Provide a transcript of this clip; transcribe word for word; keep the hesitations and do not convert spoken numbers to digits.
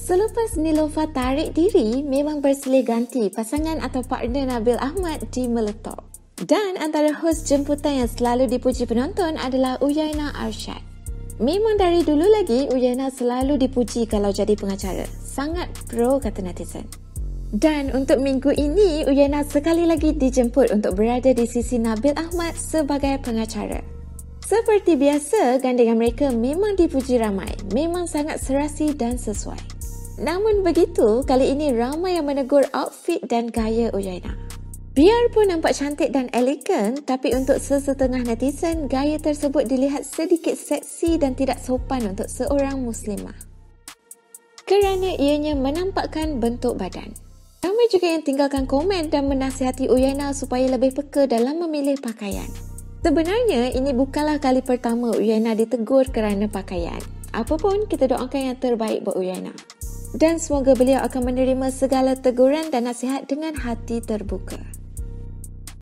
Selepas Niloufar tarik diri, memang bersilih ganti pasangan atau partner Nabil Ahmad di Meletup. Dan antara hos jemputan yang selalu dipuji penonton adalah Uyainah Arsyad. Memang dari dulu lagi, Uyainah selalu dipuji kalau jadi pengacara. Sangat pro, kata netizen. Dan untuk minggu ini, Uyainah sekali lagi dijemput untuk berada di sisi Nabil Ahmad sebagai pengacara. Seperti biasa, gandengan mereka memang dipuji ramai. Memang sangat serasi dan sesuai. Namun begitu, kali ini ramai yang menegur outfit dan gaya Uyainah. Biarpun nampak cantik dan elegan, tapi untuk sesetengah netizen, gaya tersebut dilihat sedikit seksi dan tidak sopan untuk seorang muslimah. Kerana ianya menampakkan bentuk badan. Ramai juga yang tinggalkan komen dan menasihati Uyainah supaya lebih peka dalam memilih pakaian. Sebenarnya, ini bukanlah kali pertama Uyainah ditegur kerana pakaian. Apapun, kita doakan yang terbaik buat Uyainah. Dan semoga beliau akan menerima segala teguran dan nasihat dengan hati terbuka.